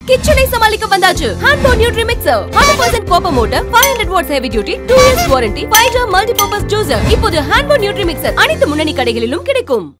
கிச்சனை சமாளிக்க வந்தாச்சு Hanbao Nutri Mixer 100% copper motor 500 watts heavy duty 2 years warranty 5 jar multi purpose juicer இப்போது Hanbao Nutri Mixer அனைத்து முன்னணி கடைகளிலும் கிடைக்கும்